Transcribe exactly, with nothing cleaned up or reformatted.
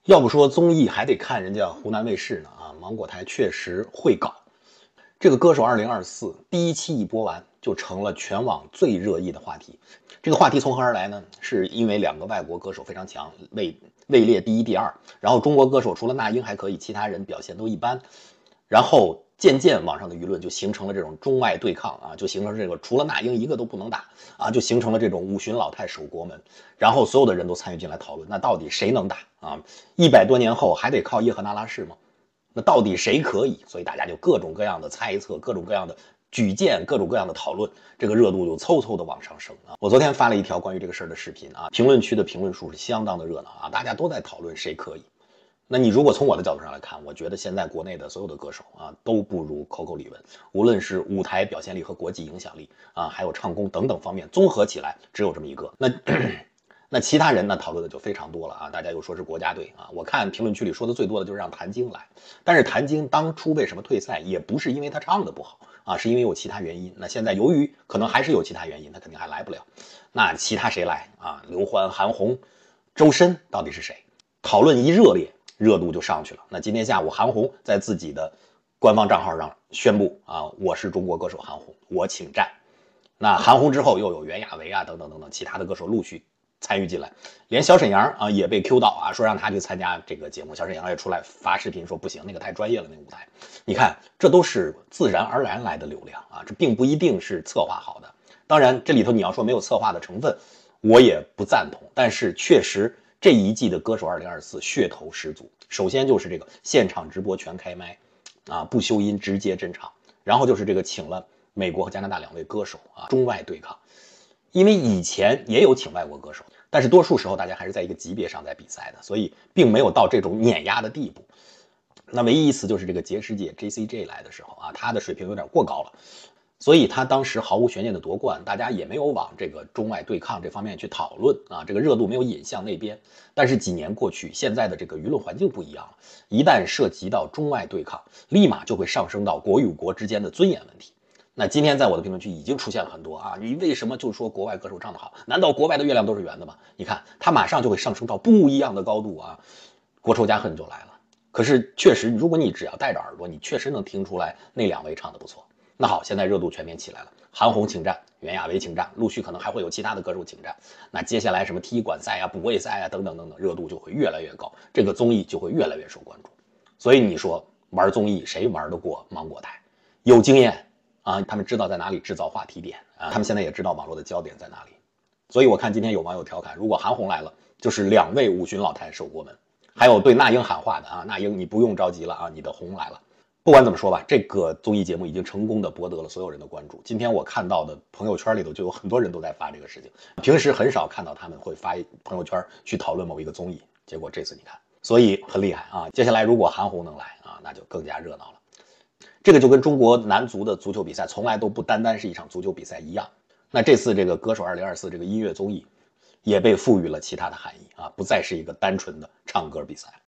要不说综艺还得看人家湖南卫视呢啊，芒果台确实会搞。这个歌手二零二四第一期一播完，就成了全网最热议的话题。这个话题从何而来呢？是因为两个外国歌手非常强，位位列第一、第二，然后中国歌手除了那英还可以，其他人表现都一般。然后渐渐网上的舆论就形成了这种中外对抗啊，就形成这个除了那英一个都不能打啊，就形成了这种五旬老太守国门，然后所有的人都参与进来讨论，那到底谁能打啊？一百多年后还得靠叶赫那拉氏吗？那到底谁可以？所以大家就各种各样的猜测，各种各样的举荐，各种各样的讨论，这个热度就嗖嗖的往上升啊！我昨天发了一条关于这个事儿的视频啊，评论区的评论数是相当的热闹啊，大家都在讨论谁可以。那你如果从我的角度上来看，我觉得现在国内的所有的歌手啊，都不如 Coco 李玟，无论是舞台表现力和国际影响力啊，还有唱功等等方面，综合起来只有这么一个。那那其他人呢，讨论的就非常多了啊，大家又说是国家队啊，我看评论区里说的最多的就是让谭晶来，但是谭晶当初为什么退赛，也不是因为他唱的不好啊，是因为有其他原因。那现在由于可能还是有其他原因，他肯定还来不了。那其他谁来啊？刘欢、韩红、周深到底是谁？讨论一热烈，热度就上去了。那今天下午，韩红在自己的官方账号上宣布啊，我是中国歌手韩红，我请战。那韩红之后又有袁娅维啊等等等等其他的歌手陆续参与进来，连小沈阳啊也被 Q 到啊，说让他去参加这个节目。小沈阳也出来发视频说不行，那个太专业了，那个舞台。你看，这都是自然而然来的流量啊，这并不一定是策划好的。当然，这里头你要说没有策划的成分，我也不赞同。但是确实这一季的歌手二零二四噱头十足。首先就是这个现场直播全开麦，啊不修音直接真唱，然后就是这个请了美国和加拿大两位歌手啊，中外对抗。因为以前也有请外国歌手，但是多数时候大家还是在一个级别上在比赛的，所以并没有到这种碾压的地步。那唯一一次就是这个杰师姐 J C J 来的时候啊，他的水平有点过高了，所以他当时毫无悬念的夺冠，大家也没有往这个中外对抗这方面去讨论啊，这个热度没有引向那边。但是几年过去，现在的这个舆论环境不一样了，一旦涉及到中外对抗，立马就会上升到国与国之间的尊严问题。那今天在我的评论区已经出现了很多啊，你为什么就说国外歌手唱得好？难道国外的月亮都是圆的吗？你看，他马上就会上升到不一样的高度啊，国仇家恨就来了。可是确实，如果你只要带着耳朵，你确实能听出来那两位唱得不错。那好，现在热度全面起来了，韩红请战，袁娅维请战，陆续可能还会有其他的歌手请战。那接下来什么踢馆赛啊、补位赛啊等等等等，热度就会越来越高，这个综艺就会越来越受关注。所以你说玩综艺谁玩得过芒果台？有经验啊，他们知道在哪里制造话题点啊，他们现在也知道网络的焦点在哪里。所以我看今天有网友调侃，如果韩红来了，就是两位五旬老太守国门。还有对那英喊话的啊，那英你不用着急了啊，你的红来了。不管怎么说吧，这个综艺节目已经成功的博得了所有人的关注。今天我看到的朋友圈里头就有很多人都在发这个事情，平时很少看到他们会发朋友圈去讨论某一个综艺，结果这次你看，所以很厉害啊。接下来如果韩红能来啊，那就更加热闹了。这个就跟中国男足的足球比赛从来都不单单是一场足球比赛一样。那这次这个歌手二零二四这个音乐综艺也被赋予了其他的含义啊，不再是一个单纯的唱歌比赛。